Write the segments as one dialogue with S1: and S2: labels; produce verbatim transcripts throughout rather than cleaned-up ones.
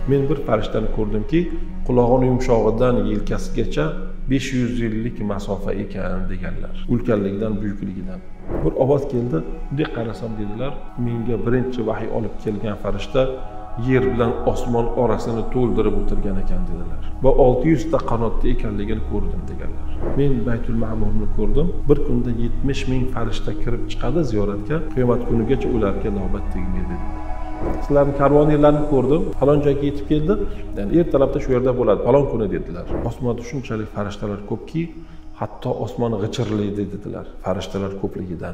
S1: Men bir farishtani ko'rdimki, qulog'ini yumshog'idan yelkasigacha besh yuz yillik masofa ekan deganlar. Ulkanligidan, buyukligidan. Bir ovoz keldi, deb qarasam dedilar, menga birinchi vahiy olib kelgan farishta yer bilan osmon orasini to'ldirib o'tirgan ekan dedilar. Va olti yuz ta qanotli ekanligini ko'rdim deganlar. Men Baytul Ma'murni ko'rdim. Bir kunda yetmish ming farishta kirib chiqadi ziyoratga, qiyomat kunigacha ularga navbat tegmaydi. Sizlarning karvonlarni ko'rdim, falon joyga yetib keldi. Ya'ni ertalabda shu yerda bo'ladi, falon kuni dedilar. Osmonda shunchalik farishtalar ko'pki, hatto osmon g'ichirlaydi dedilar, farishtalar ko'pligidan.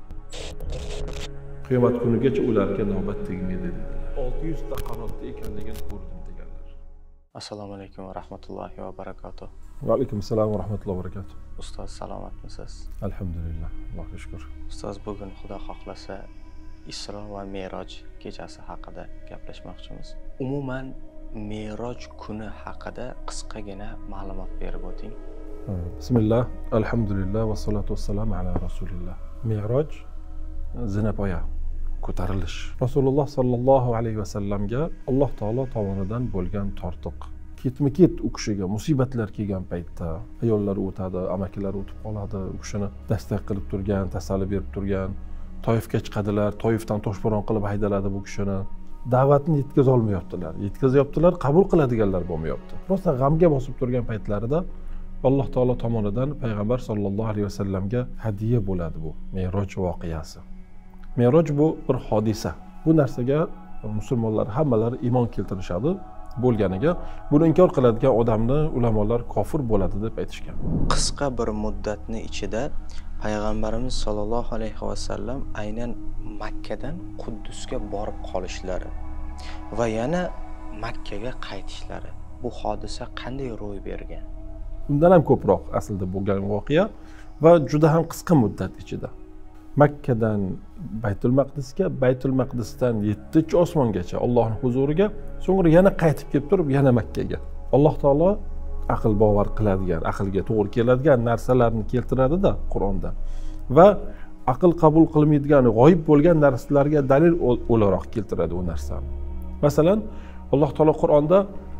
S1: Qiyomat kunigacha ularga navbat tegmaydi dedilar. olti yuz ta qanotli ekanligini ko'rdim deganlar.
S2: Assalomu alaykum va rahmatullohi va barakatuh.
S1: Va alaykum assalom va rahmatullohi va barakatuh.
S2: Ustoz salomatmisiz?
S1: Alhamdulillah, Allohga shukr.
S2: Ustoz, bugun Xudo xohlasa Isro va Me'roj kechasi haqida gaplashmoqchimiz. Umuman Me'roj kuni haqida qisqagina ma'lumot berib o'ting.
S1: Bismillah, alhamdulillah va salatu vassalamu ala rasulillah. Me'roj zinapoya, ko'tarilish. Rasululloh sallallohu alayhi vasallamga Alloh taolo tomonidan bo'lgan tortiq. Ketma-ket u kishiga musibatlar kelgan paytda ayollar o'tadi, amakilar o'tib qoladi, u kishini dastak qilib turgan, tasalli berib turgan. Toyifga chiqadilar, Toyifdan toshbo'ron qilib haydaladi bu kishini. Da'vatni yetkaza olmayaptilar. Yetkazyaptilar, qabul qiladiganlar bo'lmayapti. Rosa g'amga bosib turgan paytlarida Alloh taolo tomonidan payg'ambar sollallohu alayhi vasallamga hadiya bo'ladi bu Me'roj voqeasi. Me'roj bu bir hodisa. Bu narsaga musulmonlar hammalari iymon keltirishadi bo'lganiga, buni inkor qiladigan odamni ulamolar kofir bo'ladi deb aytishgan.
S2: Qisqa bir muddatni ichida payg'ambarimiz sollallohu alayhi vasallam aynan Makkadan Quddusga borib qolishlari va yana Makkaga qaytishlari, bu hodisa qanday ro'y bergan?
S1: Undan ham ko'proq aslida bo'lgan voqea va juda ham qisqa muddat ichida. Makkadan Baytul Maqdisga, Baytul Maqdisdan yettinchi osmongacha Allohning huzuriga, so'ngra yana qaytib kelib turib yana Makkaga. Alloh taolo aql bovar qiladigan, aqlga to'g'ri keladigan narsalarni keltiradi-da Qur'onda. Va aql qabul qilmaydigan, g'oyib bo'lgan narsalarga dalil o'laroq keltiradi u narsani. Masalan, Alloh taolo Qur'onda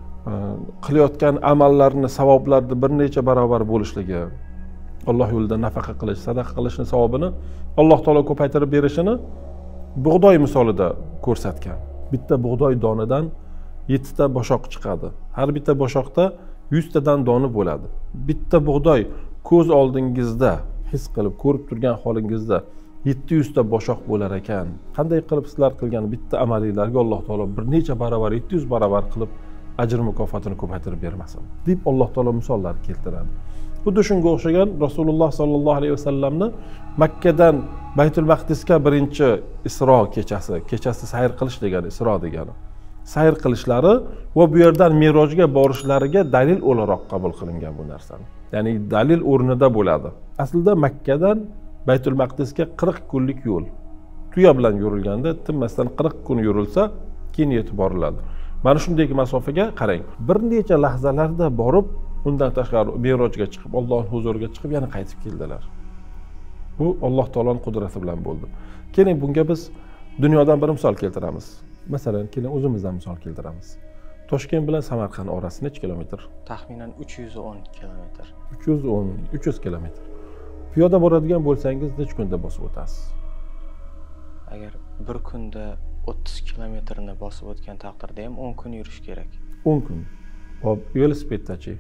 S1: qilayotgan amallarni, savoblarni bir necha barobar bo'lishligi, Alloh yo'lida nafaqa qilish, sadaqa qilishning savobini Alloh taolo ko'paytirib berishini bug'doy misolida ko'rsatgan. Bitta bug'doy donidan yettita boshoq chiqadi. Har bitta boshoqda yuztadan doni bo'ladi. Bitta bug'doy ko'z oldingizda his qilib ko'rib turgan holingizda yetti yuz ta boshoq bo'lar ekan. Qanday qilib sizlar qilgan bitta amalinglarga Alloh taolo bir necha barobar, yetti yuz barobar qilib ajr mukofotini ko'paytirib bermasin deb Alloh taolo misollar keltiradi. Xuddi shunga o'xshagan Rasululloh sallallohu alayhi vasallamni Makkadan Baytul Maqdisga birinchi Isro kechasi, kechasi sayr qilish degani, Isro degani. Sayr qilishlari va bu yerdan Me'rojga borishlariga dalil o'laroq qabul qilingan bu narsani. Ya'ni dalil o'rnida bo'ladi. Aslida Makkadan Baytul Maqdisga qirq kunlik yo'l. Tuya bilan yurilganda tinmasdan qirq kun yurilsa, keyin yetib boriladi. Mana shunday masofaga qarang. Bir necha lahzalarda borib, undan tashqari Me'rojga chiqib, Allohning huzuriga chiqib yana qaytib keldilar. Bu Alloh taoloning qudrati bilan bo'ldi. Keling, bunga biz dunyodan bir misol keltiramiz. Masalan, keling o'zimizdan misol keltiramiz. Toshkent bilan Samarqand orasi necha kilometr?
S2: Taxminan uch yuz o'n kilometr.
S1: uch yuz o'n, uch yuz kilometr. Piyoda boradigan bo'lsangiz necha kunda bosib o'tasiz?
S2: Agar bir kunda o'ttiz kilometrni bosib o'tgan taqdirda ham o'n kun yurish kerak.
S1: o'n kun. Hop, velosipeddachi?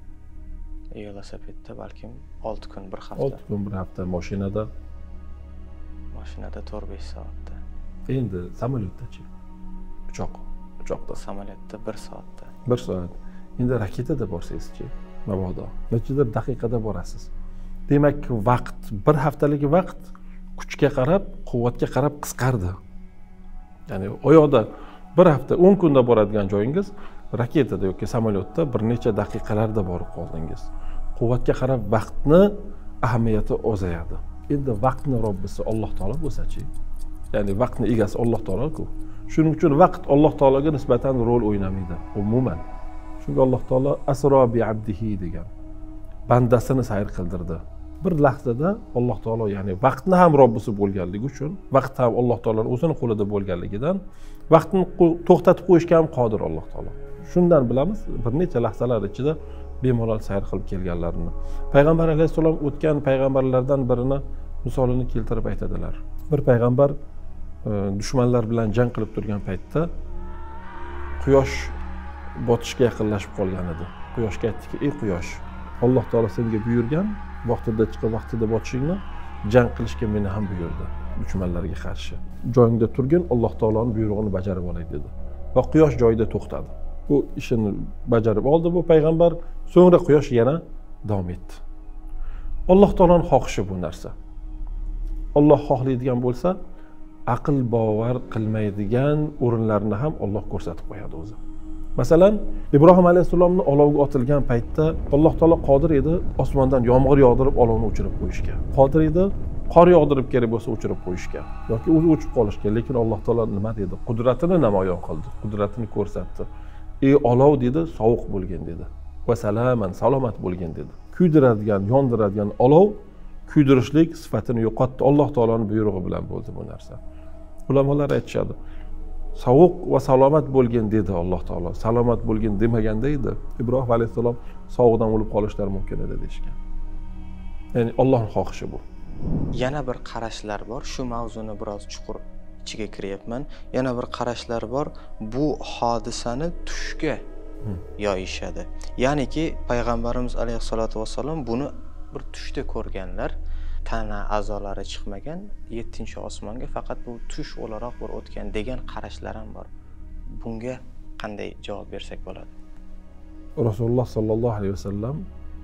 S2: Velosipedda balkim olti kun, bir hafta.
S1: olti kun, bir hafta. Mashinada?
S2: Mashinada to'rt besh soatda.
S1: Endi samolyotdachi? Uchoq. Uchoqda.
S2: Samolyotda bir soatda.
S1: bir soat. Endi raketada borsangizchi, mabodo, nechadir daqiqada borasiz. Demak, vaqt, bir haftalik vaqt kuchga qarab, quvvatga qarab qisqardi. Ya'ni oyoqda bir hafta, o'n kunda boradigan joyingiz raketada yoki samolyotda bir necha daqiqalarda borib qoldingiz. Quvvatga qarab vaqtni ahamiyati ozayadi. Endi vaqtni Robbisi Alloh taolo bo'lsa-chi, ya'ni vaqtni egasi Alloh taolo-ku. Shuning uchun vaqt Alloh taologa nisbatan rol o'ynamaydi umuman. Chunki Alloh taolo asro bi abdihi degan, bandasini sayr qildirdi. Bir lahzada Alloh taolo, ya'ni vaqtni ham Robbisi bo'lganligi uchun, vaqt ham Alloh taoloning o'zining qo'lida bo'lganligidan vaqtni to'xtatib qo'yishga ham qodir Alloh taolo. shundan bilamiz bir necha lahzalar ichida bemalol sayr qilib kelganlarini. Payg'ambar alayhissalom o'tgan payg'ambarlardan birini misolini keltirib aytadilar. Bir payg'ambar dushmanlar bilan jang qilib turgan paytda quyosh botishga yaqinlashib qolgan edi. Quyoshga aytdiki: "Ey quyosh, Alloh taolo senga buyurgan vaqtida chiqib vaqtida botishingni jang qilishga meni ham buyurdi dushmanlarga qarshi. Joyingda turgin, Alloh taoloning buyrug'ini bajarib olay" dedi. Va quyosh joyida to'xtadi. Bu ishini bajarib oldi bu payg'ambar. So'ngra quyosh yana davom etdi. Alloh taoloning xohishi bu narsa. Alloh xohlaydigan bo'lsa, aql bovar qilmaydigan o'rinlarni ham Alloh ko'rsatib qo'yadi o'zi. Masalan, Ibrohim alayhissalomni olovga otilgan paytda Alloh taolo qodir edi osmondan yomg'ir yog'dirib olovni o'chirib qo'yishga. Qodir edi qor yog'dirib kerak bo'lsa o'chirib qo'yishga yoki o'zi o'chib qolishga. Lekin Alloh taolo nima dedi? Qudratini namoyon qildi, qudratini ko'rsatdi. "Ey olov" dedi, "sovuq bo'lgin" dedi. "Va salaman", salomat bo'lgin dedi. Kuydiradigan, yondiradigan olov kuydirishlik sifatini yo'qotdi. Alloh taoloning buyrug'i bilan bo'ldi bu narsa. Ulamolar aytishadi, sovuq va salomat bo'lgin dedi Alloh taolo. Salomat bo'lgin demaganda edi, Ibrohim alayhissalom sovuqdan o'lib qolishlari mumkin edi deyishgan. Ya'ni Allohning xohishi bu.
S2: Yana bir qarashlar bor. Shu mavzuni biroz chuqur ichiga kiryapman. Yana bir qarashlar bor. Bu hodisani tushga yoyishadi. Ya'niki payg'ambarimiz alayhisolatu vassalom buni bir tushda ko'rganlar. Tana a'zolari chiqmagan, yettinchi osmonga faqat bu tush o'laroq bir o'tgan degan qarashlar ham bor. Bunga qanday javob bersak bo'ladi?
S1: Rasululloh sallallohu alayhi vasallam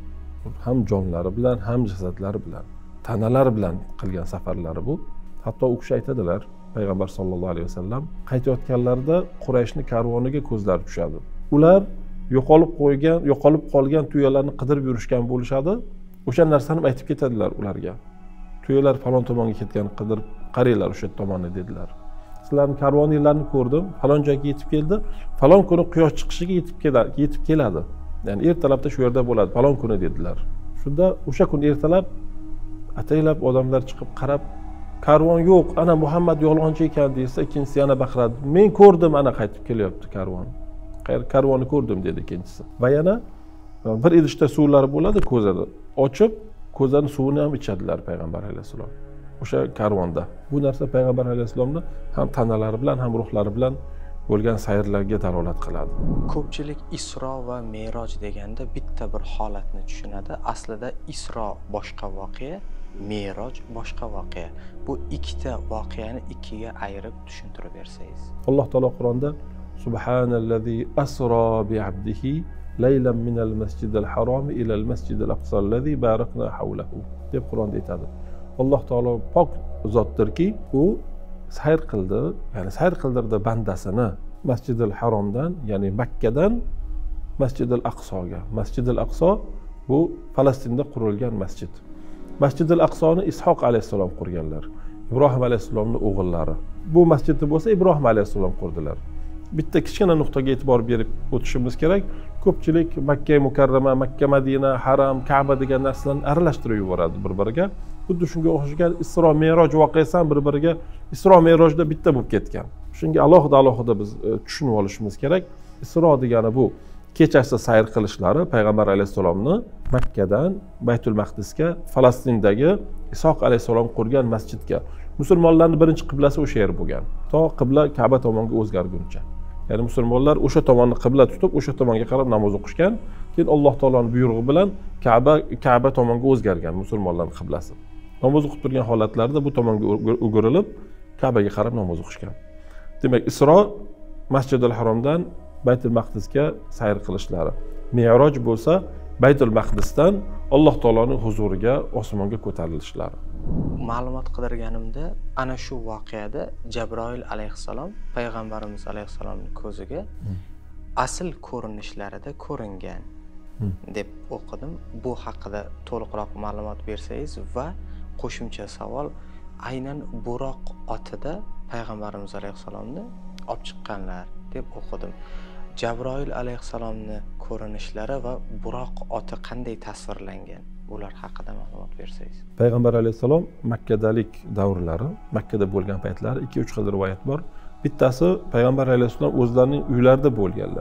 S1: ham jonlari bilan, ham jasadlari bilan, tanalari bilan qilgan safarlari bu. Hatto u kishi aytadilar, payg'ambar sallallohu alayhi vasallam qaytayotganlarida Qurayshning karvoniga ko'zlari tushadi. Ular yo'qolib qo'ygan, yo'qolib qolgan tuyalarni qidirib yurishgan bo'lishadi. O'sha narsani aytib ketadilar ularga. Tuyalar falon tomonga ketgan, qidirib qaranglar o'sha tomonni dedilar. Sizlarning karvoninglarni ko'rdim, falon joyga yetib keldi. Falon kuni quyosh chiqishiga yetib keladi, yetib keladi. Ya'ni ertalabda shu yerda bo'ladi, falon kuni dedilar. Shunda o'sha kun ertalab ataylab odamlar chiqib qarab, karvon yo'q, ana Muhammad yolg'onchi ekan desa, ikkinchisi yana baqiradi. Men ko'rdim, ana qaytib kelyapti karvon. Karvonni ko'rdim dedi ikkinchisi. Va yana bir idishda suvlari bo'ladi ko'zada. Ochib, ko'zani suvini ham ichadilar payg'ambar alayhisalom. O'sha karvonda. Bu narsa payg'ambar alayhisalomni ham tanalari bilan, ham ruhlari bilan bo'lgan sayrlarga dalolat qiladi.
S2: Ko'pchilik Isro va Me'roj deganda bitta bir holatni tushunadi. Aslida Isro boshqa voqea, Me'roj boshqa voqea. Bu ikkita voqeani ikkiga ayirib tushuntirib bersangiz.
S1: Alloh taolo Qur'onda Subhanallazi asra bi'abdihi laylan minal masjidil harom ilal masjidil aqsallazi barakna havlahu deb Qur'onda aytadi. Alloh taolo pok zotdirki, u sayr qildi, ya'ni sayr qildirdi bandasini Masjidil Haromdan, ya'ni Makkadan Masjidil Aqsoga. Masjidil Aqso bu Falastinda qurilgan masjid. Masjidil Aqsoni Ishoq alayhissalom qurganlar. Ibrohim alayhissalomning o'g'illari. Bu masjidni bo'lsa Ibrohim alayhissalom qurdilar. Bitta kichkina nuqtaga e'tibor berib o'tishimiz kerak. Ko'pchilik Makka Mukarrama, Makka Madina, Haram, Ka'ba degan narsalarni aralashtirib yuboradi bir-biriga. Xuddi shunga o'xshagan Isro Me'roj voqeasi ham bir-biriga Isro Me'rojda bitta bo'lib ketgan. Shunga alohida-alohida biz tushunib olishimiz kerak. Isro degani bu kechasi sayr qilishlari payg'ambar alayhisalomni Makkadan Baytul Maqdisga, Falastindagi Ishoq alayhisalom qurgan masjidga. Musulmonlarning birinchi qiblasi o'sha yer bo'lgan. To qibla Ka'ba tomonga o'zgarguncha. Ya'ni musulmonlar o'sha tomonni qibla tutib, o'sha tomonga qarab namoz o'qishgan. Keyin Alloh taoloning buyrug'i bilan Ka'ba Ka'ba tomonga o'zgargan musulmonlarning qiblasi. Namoz o'qib turgan holatlarida bu tomonga o'girilib, Ka'baga qarab namoz o'qishgan. Demak, Isro Masjidil Haromdan Baytul Maqdisga sayr qilishlari. Me'roj bo'lsa Baytul Maqdisdan Alloh taoloning huzuriga, osmonga ko'tarilishlari.
S2: Ma'lumot qidirganimda ana shu voqeada Jabroil alayhissalom payg'ambarimiz alayhissalomning ko'ziga hmm. asl ko'rinishlarida ko'ringan hmm. deb o'qidim. Bu haqida to'liqroq ma'lumot bersangiz va qo'shimcha savol, aynan Buroq otida payg'ambarimiz alayhissalomni olib chiqqanlar deb o'qidim. Jabroil alayhissalomni ko'rinishlari va Buroq oti qanday tasvirlangan? Ular haqida ma'lumot bersangiz.
S1: Payg'ambar alayhissalom Makkadalik davrlari, Makkada bo'lgan paytlari ikki uch xil rivoyat bor. Bittasi payg'ambar alayhissalom o'zlarining uylarida bo'lganlar.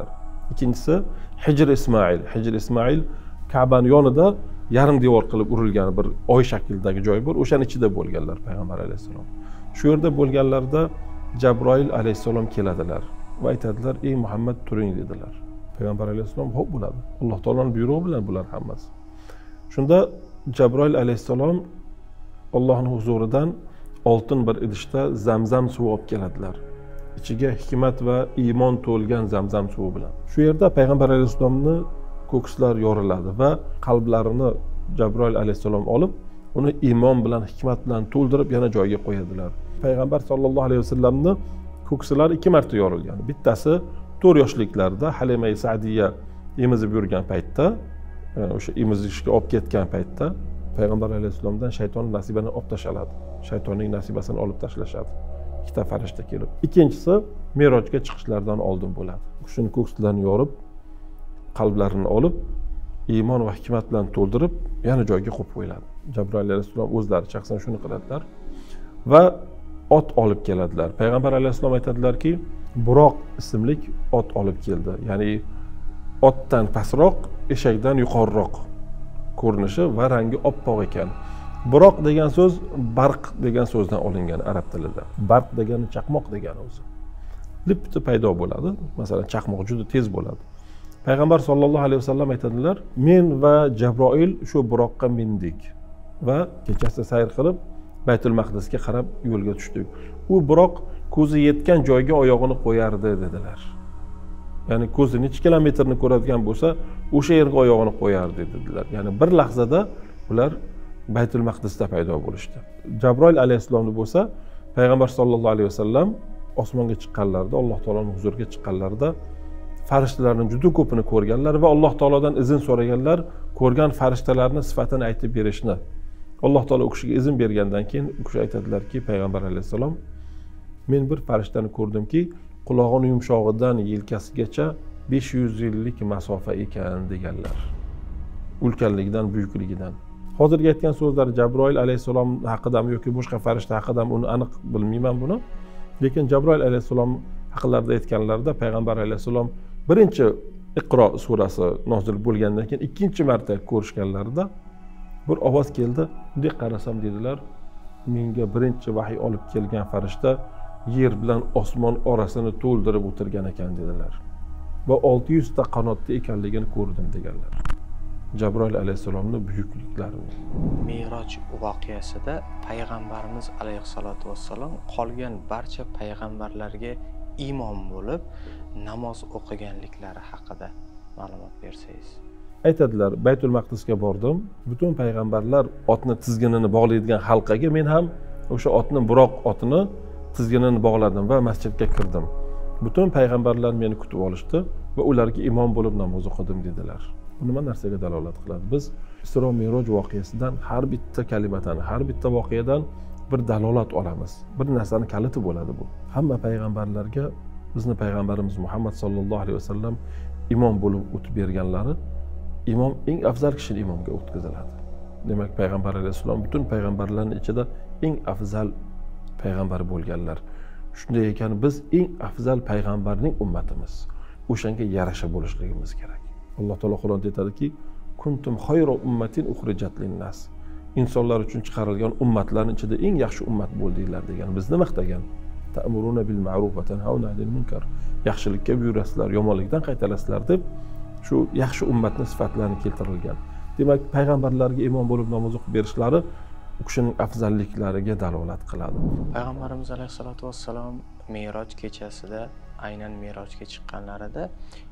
S1: ikkinchisi Hijr Ismoil. Hijr Ismoil Ka'bani yonida yarim devor qilib urilgan bir oy shaklidagi joy bor. O'shaning ichida bo'lganlar payg'ambar alayhissalom. Shu yerda bo'lganlarida Jabroil alayhissalom keladilar va aytadilar: "Ey Muhammad, turing" dedilar. Payg'ambar alayhissalom "Xo'p bo'ladi. Alloh taoloning buyrug'i bilan bular hammasi." Shunda Jabroil alayhissalom Allohning huzuridan oltin bir idishda Zamzam suvi olib keladilar. Ichiga hikmat va iymon to'lgan Zamzam suvi bilan. Shu yerda payg'ambar alayhissalomni ko'kslar yoriladi va qalblarini Jabroil alayhissalom olib, uni iymon bilan, hikmat bilan to'ldirib yana joyiga qo'yadilar. Payg'ambar sollallohu alayhi vasallamni ko'kslari ikki marta yorilgan. Bittasi to'rt yoshliklarida Halima Sa'diya emizib yurgan paytda, o'sha emizishga olib ketgan paytda payg'ambar alayhissalomdan shayton nasibani olib tashladi. Shaytonning nasibasini olib tashlashadi. Ikkita farishta kelib. Ikkinchisi Merojga chiqishlaridan oldin bo'ladi. Shuni ko'kslarini yorib, qalblarini olib, iymon va hikmat bilan to'ldirib, yana joyiga qo'yib qo'yiladi. Jabroil alayhissalom o'zlari shaxsan shuni qiladilar va ot olib keladilar. Payg'ambar alayhissalom aytadilarki, Buroq ismli ot olib keldi. Ya'ni otdan pastroq, eshakdan yuqoriroq ko'rinishi va rangi oppoq ekan. Buroq degan so'z barq degan so'zdan olingan arab tilida. Barq degani chaqmoq degani o'zi. Lipti paydo bo'ladi. Masalan, chaqmoq juda tez bo'ladi. Payg'ambar sollallohu alayhi vasallam aytadilar: "Men va Jabroil shu buroqqa mindik va kechasi sayr qilib Baytul Maqdisga qarab yo'lga tushdik. U buroq ko'zi yetgan joyga oyog'ini qo'yardi" dedilar. Ya'ni ko'zi necha kilometrni ko'radigan bo'lsa, o'sha yerga oyog'ini qo'yardi dedilar. Ya'ni bir lahzada ular Baytul Maqdisda paydo bo'lishdi. Jabroil alayhissalomni bo'lsa, payg'ambar sollallohu alayhi vasallam osmonga chiqqanlarida, Alloh taoloning huzuriga chiqqanlarida farishtalarning juda ko'pini ko'rganlar va Alloh taolodan izn so'raganlar, ko'rgan farishtalarning sifatini aytib berishni. Alloh taolo u kishiga izn bergandan keyin u kishi aytadilarki, payg'ambar alayhissalom: "Men bir farishtani ko'rdimki, qulog'ining yumshog'idan yelkasigacha besh yuz yillik masofa ekan" deganlar. Ulkanligidan, buyukligidan. Hozirgi aytgan so'zlar Jabroil alayhissalom haqidami yoki boshqa farishta haqidami, uni aniq bilmayman buni. Lekin Jabroil alayhissalom haqlarida aytganlarida payg'ambar alayhissalom birinchi Iqro surasi nozil bo'lgandan keyin ikkinchi marta ko'rishganlarida bir ovoz keldi. Bunday qarasam dedilar, menga birinchi vahiy olib kelgan farishta yer bilan osmon orasini to'ldirib o'tirgan ekan dedilar. Va olti yuz ta qanotda ekanligini ko'rdim deganlar. Jabroil alayhissalomning buyukliklarini.
S2: Meroj voqeasida payg'ambarimiz alayhissalatu vassalom qolgan barcha payg'ambarlarga imom bo'lib namoz o'qiganliklari haqida ma'lumot bersangiz.
S1: Aytadilar, Baytul Maqdisga bordim. Butun payg'ambarlar otni tizginini bog'laydigan halqaga men ham o'sha otni Buroq otini tizginini bog'ladim va masjidga kirdim. Butun payg'ambarlar meni kutib olishdi va ularga imom bo'lib namoz o'qidim dedilar. Bu nima narsaga dalolat qiladi? Biz Isro Meroj voqeasidan har bitta kalimadan, har bitta voqeadan bir dalolat olamiz. Bir narsani kaliti bo'ladi bu. Hamma payg'ambarlarga bizni payg'ambarimiz Muhammad sallallohu alayhi vasallam imom bo'lib o'tib berganlari, imom eng afzal kishini imomga o'tkaziladi. Demak, payg'ambar alayhissalom butun payg'ambarlarning ichida eng afzal payg'ambar bo'lganlar. Shunday ekan, biz eng afzal payg'ambarning ummatimiz. O'shanga yarasha bo'lishligimiz kerak. Alloh taolo Qur'onda aytadiki, kuntum khayra ummatin ukhrijat lin-nas. Insonlar uchun chiqarilgan ummatlarning ichida eng yaxshi ummat bo'ldinglar degan. Bizni maqtagan. Ta'muruna bil ma'ruf va tanhauna 'anil munkar. Yaxshilikka buyurasizlar, yomonlikdan qaytarasizlar deb shu yaxshi ummatning sifatlarini keltirilgan. Demak, payg'ambarlarga imom bo'lib namoz o'qib berishlari u kishining afzalliklariga dalolat qiladi.
S2: Payg'ambarimiz alayhisolatu vassalom Meroj kechasida, aynan Merojga chiqqanlarida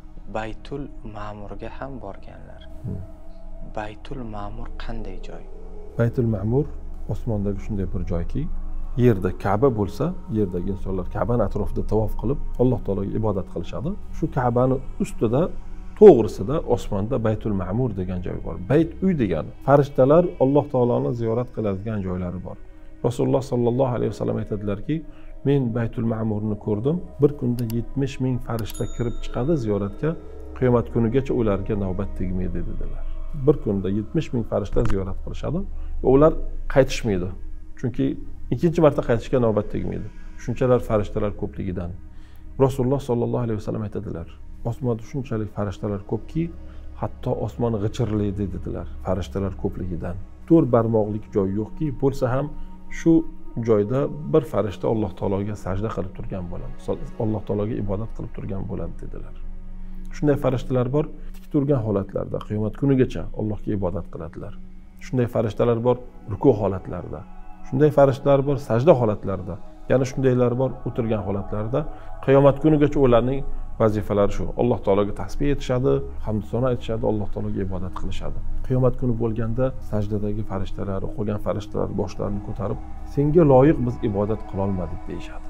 S2: Baytul Ma'murga ham borganlar. Hmm. Baytul Ma'mur qanday joy?
S1: Baytul Ma'mur osmondagi shunday bir joyki, yerda Ka'ba bo'lsa, yerdagi insonlar Ka'bani atrofida tavof qilib, Alloh taologa ibodat qilishadi. Shu Ka'bani ustida, to'g'risida osmonda Baytul Ma'mur degan joy bor. Bayt uy degani. Farishtalar Alloh taoloni ziyorat qiladigan joylari bor. Rasululloh sallallohu alayhi vasallam aytadilarki, men Baytul Ma'murni ko'rdim. Bir kunda yetmish ming farishta kirib chiqadi ziyoratga. Qiyomat kunigacha ularga navbat tegmaydi dedilar. Bir kunda yetmish ming farishta ziyorat qilishadi va ular qaytishmaydi. Chunki ikkinchi marta qaytishga navbat tegmaydi. Shunchalar farishtalar ko'pligidan. Rasululloh sollallohu alayhi vasallam aytadilar, osmonda shunchalik farishtalar ko'pki, hatto osmon g'ichirlaydi dedilar farishtalar ko'pligidan. To'rt barmoqlik joy yo'qki, bo'lsa ham shu joyda bir farishta Alloh taologa sajda qilib turgan bo'ladi. Alloh taologa ibodat qilib turgan bo'ladi dedilar. Shunday farishtalar bor, tik turgan holatlarda qiyomat kunigacha Allohga ibodat qiladilar. Shunday farishtalar bor ruku holatlarida. Shunday farishtalar bor sajda holatlarida. Yana shundaylar bor o'tirgan holatlarda. Qiyomat kunigacha ularning vazifalari shu. Alloh taologa tasbih etishadi, hamd sano aytishadi, Alloh taologa ibodat qilishadi. Qiyomat kuni bo'lganda sajdadagi farishtalar, qolgan farishtalar boshlarini ko'tarib, senga loyiq biz ibodat qila olmadik deyshadi.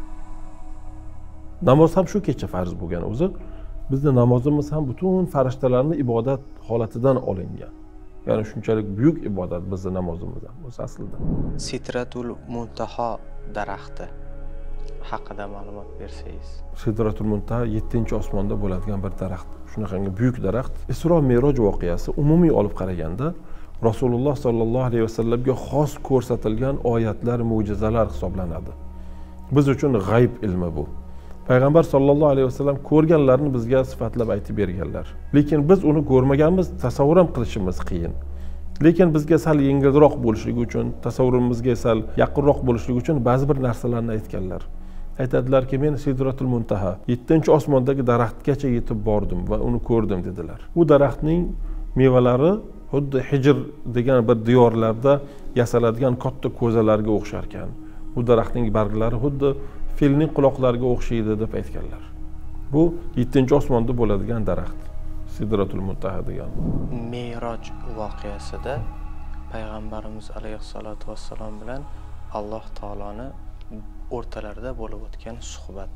S1: Namoz ham shu kecha farz bo'lgan o'zi. Bizning namozimiz ham butun farishtalarning ibodat holatidan olingan. Ya'ni shunchalik buyuk ibodat bizning namozimiz ham o'zi aslida.
S2: Sitratul Muntaho daraxti haqida ma'lumot bersangiz.
S1: Sidratul Muntaho yettinchi osmonda bo'ladigan bir daraxt. Shunaqangi buyuk daraxt. Isro Me'roj voqeasi umumiy olib qaraganda Rasululloh sollallohu alayhi vasallamga xos ko'rsatilgan oyatlar, mo'jizalar hisoblanadi. Biz uchun g'ayb ilmi bu. Payg'ambar sollallohu alayhi vasallam ko'rganlarni bizga sifatlab aytib berganlar. Lekin biz uni ko'rmaganmiz, tasavvur ham qilishimiz qiyin. Lekin bizga sal yengilroq bo'lishligi uchun, tasavvurimizga sal yaqinroq bo'lishligi uchun ba'zi bir narsalarni aytganlar. Aytadilarki, men Sidratul Muntaha, yettinchi osmondagi daraxtgacha yetib bordim va uni ko'rdim dedilar. Bu daraxtning mevalari xuddi Hijr degan bir diyorlarda yasaladigan katta ko'zalarga o'xshar ekan. Bu daraxtning barglari xuddi filning quloqlariga o'xshaydi deb aytganlar. Bu yettinchi osmonda bo'ladigan daraxt. Sidratul Muntaha degan.
S2: Me'roj voqeasida payg'ambarimiz alayhissalatu vassalom bilan Alloh taoloni o'rtalarida bo'lib o'tgan suhbat.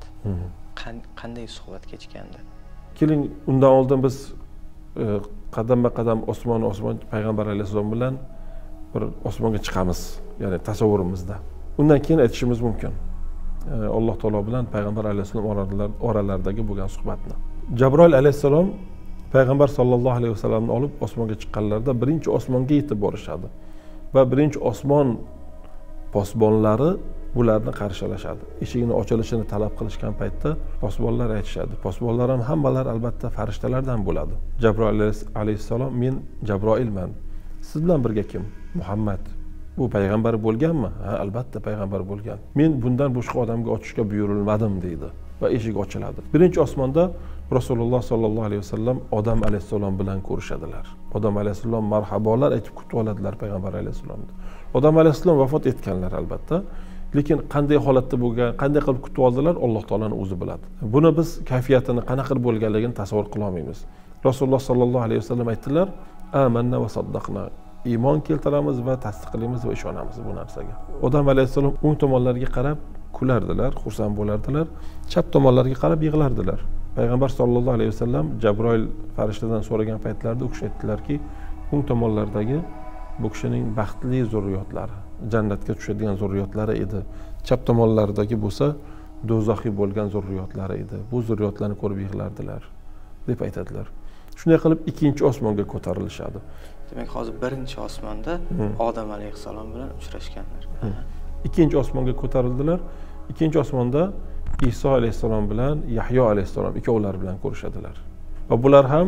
S2: Qanday suhbat kechgandi?
S1: Keling, undan oldin biz qadamma-qadam osmon-osmon payg'ambar alayhissalom bilan bir osmonga chiqamiz, ya'ni tasavvurimizda. Undan keyin aytishimiz mumkin. Alloh taolo bilan payg'ambar alayhissalom oralaridagi bo'lgan suhbatni. Jabroil alayhissalom payg'ambar sollallohu alayhi vasallamni olib osmonga chiqqanlarida birinchi osmonga yetib borishadi va birinchi osmon posbonlari bularni qarshilashadi. Eshigini ochilishini talab qilishgan paytda posbonlar aytishadi. Posbonlar ham hammalar albatta farishtalardan bo'ladi. Jabroil alayhissalom, men Jabroilman. Siz bilan birga kim? Muhammad. Bu payg'ambar bo'lganmi? Ha, albatta payg'ambar bo'lgan. Men bundan boshqa odamga ochishga buyurilmadim deydi va eshik ochiladi. Birinchi osmonda Rasululloh sollallohu alayhi vasallam Odam alayhissalom bilan ko'rishadilar. Odam alayhissalom marhabolar aytib kutib oladilar payg'ambar alayhissalomni. Odam alayhissalom vafot etganlar albatta. Lekin qanday holatda bo'lgan, qanday qilib kutib oldilar, Alloh taolaning o'zi biladi. Buni biz kayfiyatini qanaqa bo'lganligini tasavvur qila olmaymiz. Rasululloh sollallohu alayhi vasallam aytdilar: "Amanna va saddaqna." Iymon keltiramiz va tasdiqlaymiz va ishonamiz bu narsaga. Odam alayhissalom o'ng tomonlarga qarab kulardilar, xursand bo'lardilar, chap tomonlarga qarab yig'lardilar. Payg'ambar sollallohu alayhi vasallam Jabroil farishtadan so'ragan paytlarida u kishi aytdilarki, o'ng tomonlardagi bu kishining baxtli zurriyotlari, jannatga tushadigan zurriyotlari edi. Chap tomonlaridagi bo'lsa do'zaxiy bo'lgan zurriyotlari edi. Bu zurriyotlarni ko'rib yig'lardilar deb aytadilar. Shunday qilib ikkinchi osmonga ko'tarilishadi.
S2: Demak, hozir birinchi osmonda Odam alayhissalom bilan uchrashganlar.
S1: Ikkinchi osmonga ko'tarildilar. Ikkinchi osmonda Iso alayhissalom bilan Yahyo alayhissalom ikkovlari bilan ko'rishadilar. Va bular ham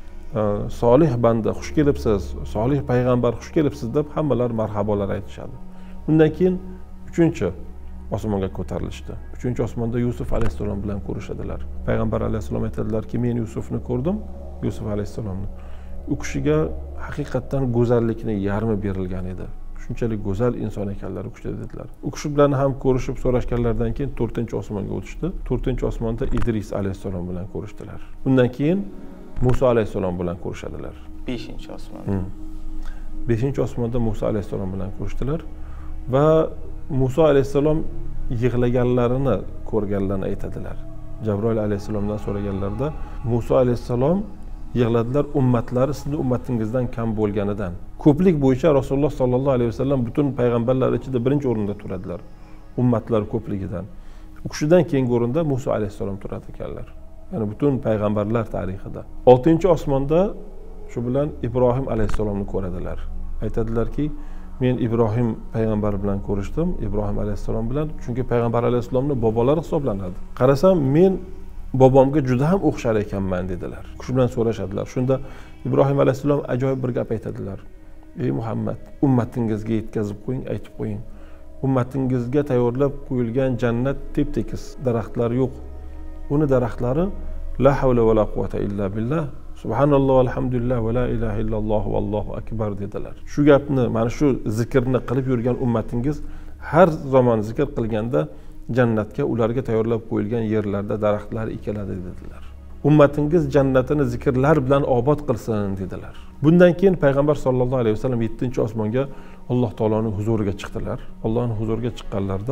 S1: solih banda, xush kelibsiz, solih payg'ambar, xush kelibsiz deb hammalar marhabolar aytishadi. Undan keyin uchinchi osmonga ko'tarilishdi. Uchinchi osmonda Yusuf alayhissalom bilan ko'rishadilar. Payg'ambar alayhissalom aytadilar-ki, men Yusufni ko'rdim, Yusuf alayhissalomni. U kishiga haqiqatdan go'zallikning yarmi berilgan edi. Shunchalik go'zal inson ekanlar u kishi dedilar. U kishi bilan ham ko'rishib so'rashganlardan keyin to'rtinchi osmonga o'tishdi. to'rtinchi osmonda Idris alayhissalom bilan ko'rishdilar. Undan keyin Musa alayhissalom bilan ko'rishadilar.
S2: beshinchi osmon.
S1: beshinchi osmonda Musa alayhissalom bilan ko'rishdilar va Musa alayhissalom yig'laganlarini ko'rganlarini aytadilar. Jabroil alayhissalomdan so'raganlarida Musa alayhissalom yig'ladilar, ummatlari sizning ummatingizdan kam bo'lganidan. Ko'plik bo'yicha Rasululloh sollallohu alayhi vasallam butun payg'ambarlar ichida birinchi o'rinda turadilar, ummatlar ko'pligidan. U kishidan keyingi o'rinda Musa alayhissalom turadi ekanlar. Ya'ni butun payg'ambarlar tarixida. oltinchi osmonda shu bilan Ibrohim alayhissalomni ko'radilar. Aytadilarki, men Ibrohim payg'ambar bilan ko'rishdim, Ibrohim alayhissalom bilan, chunki payg'ambar alayhissalomning bobolari hisoblanadi. Qarasam, men bobomga juda ham o'xshar ekanman dedilar. Shu bilan so'rashadilar. Shunda Ibrohim alayhissalom ajoyib bir gap aytadilar. Ey Muhammad, ummatingizga yetkazib qo'ying, aytib qo'ying. Ummatingizga tayyorlab qo'yilgan jannat tep-tekis, daraxtlar yo'q. Uni daraxtlari la havla va la quvvata illa billah, subhanalloh alhamdulillah va la ilaha illalloh vallohu akbar dedilar. Shu gapni, mana shu zikrni qilib yurgan ummatingiz har zamon zikr qilganda jannatga ularga tayyorlab qo'yilgan yerlarda daraxtlar ekiladi dedilar. Ummatingiz jannatini zikrlar bilan obod qilsin dedilar. Bundan keyin payg'ambar sollallohu alayhi vasallam yettinchi osmonga Alloh taoloning huzuriga chiqdilar. Allohning huzuriga chiqqanlarida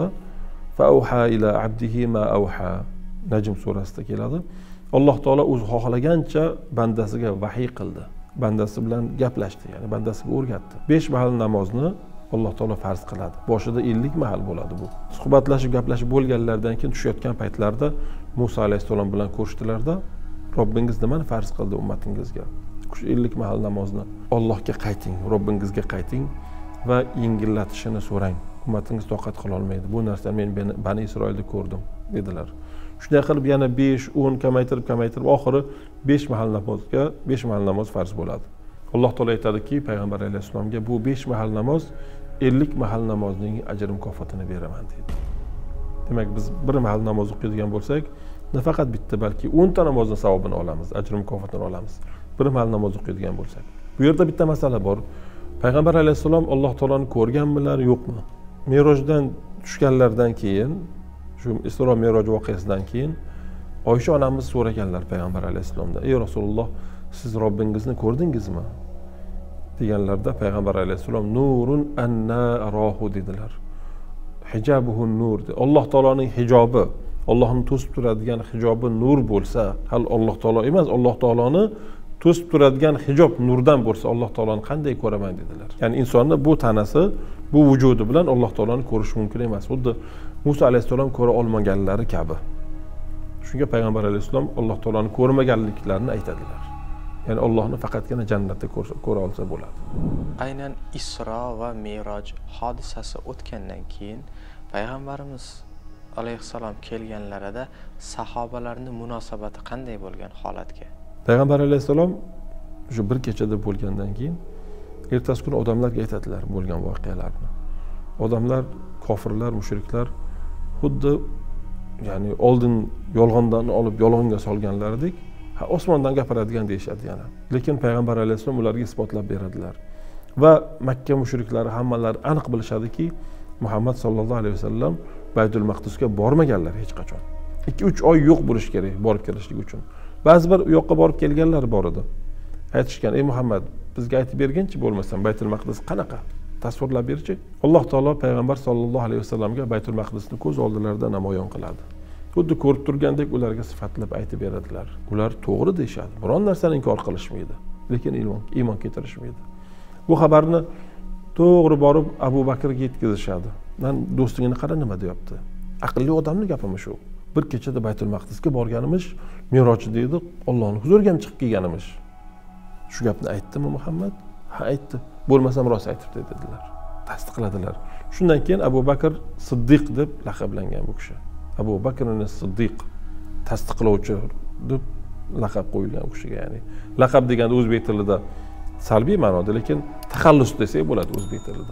S1: fauha ila abdihi ma auha, Najm surasida keladi. Alloh taolo o'zi xohlagancha bandasiga vahiy qildi. Bandasi bilan gaplashdi, ya'ni bandasiga o'rgatdi. besh mahal namozni Alloh taolo farz qiladi. Boshida ellik mahal bo'ladi bu. Suhbatlashib, gaplashib bo'lganlardan keyin tushayotgan paytlarda Musa alayhisalom bilan ko'rishdilarda, Robbingiz nimani farz qildi ummatingizga? ellik mahal namozni. Allohga qayting, Robbingizga qayting va yengillatishini so'rang. Ummatingiz toqat qila olmaydi. Bu narsani men Bani Isroilda ko'rdim dedilar. Shunday qilib yana besh, o'n kamaytirib, kamaytirib oxiri besh mahal namozga, besh mahal namoz farz bo'ladi. Alloh taolo aytadiki, payg'ambar alayhisalomga bu besh mahal namoz ellik mahal namozning ajr mukofotini beraman dedi. Demak, biz bir mahal namoz o'qiydigan bo'lsak, nafaqat bitta, balki o'n ta namozning savobini olamiz, ajr mukofotini olamiz. Bir mahal namoz o'qiydigan bo'lsak. Bu yerda bitta masala bor. Payg'ambar alayhisalom Alloh taoloni ko'rganmilar, yo'qmi? Merojdan tushganlardan keyin, shu Isro Meroj voqeasidan keyin Oysha onamiz so'raganlar payg'ambar alayhisalomdan: "Ey Rasululloh, siz Robbingizni ko'rdingizmi?" deganlarda payg'ambar alayhisalom nurun anna arahu dedilar. Hijabuhu nur. Alloh taoloning hijobi, Allohni to'sib turadigan hijobi nur bo'lsa, hal Alloh taolo emas, Alloh taoloni to'sib turadigan hijob nurdan bo'lsa, Alloh taoloni qanday ko'raman dedilar. Ya'ni insonning bu tanasi, bu vujudi bilan Alloh taoloni ko'rish mumkin emas. Xuddi Musa alayhisalom ko'ra olmaganlari kabi. Shunga payg'ambar alayhisalom Alloh taoloni ko'rmaganliklarini aytadilar. Ya'ni Allohni faqatgina jannatda ko'ra olsa bo'ladi.
S2: Aynan Isro va Meroj hodisasi o'tgandan keyin payg'ambarimiz alayhissalom kelganlarida sahobalarning munosabati qanday bo'lgan holatga?
S1: Payg'ambar alayhissalom shu bir kechada bo'lgandan keyin ertasi kuni odamlarga aytadilar bo'lgan voqealarni. Odamlar, kofirlar, mushriklar xuddi ya'ni oldin yolg'ondan olib yolg'onga solganlaridek, ha osmondan gapiradigan deyishadi yana. Lekin payg'ambar alayhissalom ularga isbotlab beradilar. Va Makka mushriklari hammalari aniq bilishadiki, Muhammad sallallohu alayhi vasallam Baytul Maqdisga bormaganlar hech qachon. ikki uch oy yo'q bo'lish kerak borib kelishlik uchun. Ba'zi bir u yoqqa borib kelganlar bor edi. Aytishgan: "Ey Muhammad, bizga aytib berganchi bo'lmasam Baytul Maqdis qanaqa? Tasvirlab berchi." Alloh taolo payg'ambar sallallohu alayhi vasallamga Baytul Maqdisni ko'z oldilarida namoyon qiladi. Xuddi ko'rib turgandek ularga sifatlab aytib beradilar. Ular to'g'ri deyshadi. Biron narsani inkor qilishmaydi, lekin iymon iymon keltirishmaydi. Bu xabarni to'g'ri borib Abu Bakrga yetkazishadi. "Man do'stingni qara nima deyapti? Aqlli odamning gapimi shu. Bir kechada Baytul Maqdisga borganimiz, Meroj deydi, Allohning huzuriga ham chiqib kelganimiz. Shu gapni aytdimi Muhammad?" "Ha, aytdi. Bo'lmasam rost aytibdi" dedilar. Tasdiqladilar. Shundan keyin Abu Bakr Siddiq deb laqablangan bu kishi. Abu Bakrning Siddiq, tasdiqlovchi deb laqab qo'yilgan u kishiga, ya'ni laqab deganda o'zbek tilida salbiy ma'noda, lekin taxallus desak bo'ladi o'zbek tilida.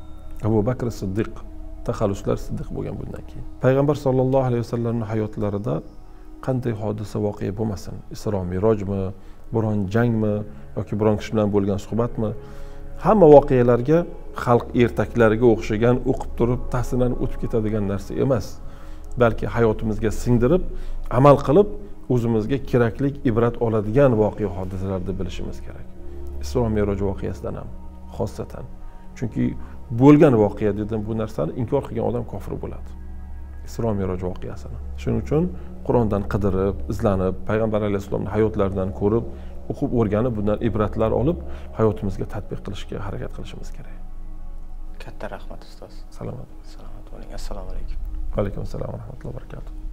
S1: Abu Bakr Siddiq, taxalluslar Siddiq bo'lgan bundan keyin. Payg'ambar sollallohu alayhi vasallamning hayotlarida qanday hodisa voqea bo'lmasin, Isro Mirojmi, biron jangmi yoki biron kishi bilan bo'lgan suhbatmi, hamma voqealarga xalq ertaklariga o'xshagan o'qib turib ta'sirlanib o'tib ketadigan narsa emas, balki hayotimizga singdirib, amal qilib, o'zimizga kerakli ibrat oladigan voqea hodisalarni bilishimiz kerak. Isro Miroj voqeasidan ham xossatan. Chunki bo'lgan voqea dedim, bu narsani inkor qilgan odam kofir bo'ladi. Isro Miroj voqeasini. Shuning uchun Qur'ondan qidirib, izlanib, payg'ambar alayhisolamning hayotlaridan ko'rib, o'qib o'rganib, bundan ibratlar olib, hayotimizga tatbiq qilishga harakat qilishimiz kerak.
S2: Katta rahmat ustoz.
S1: Salomat.
S2: Salomat bo'ling. Assalomu alaykum.
S1: Va alaykum assalom va rahmatullohi va barakatuh.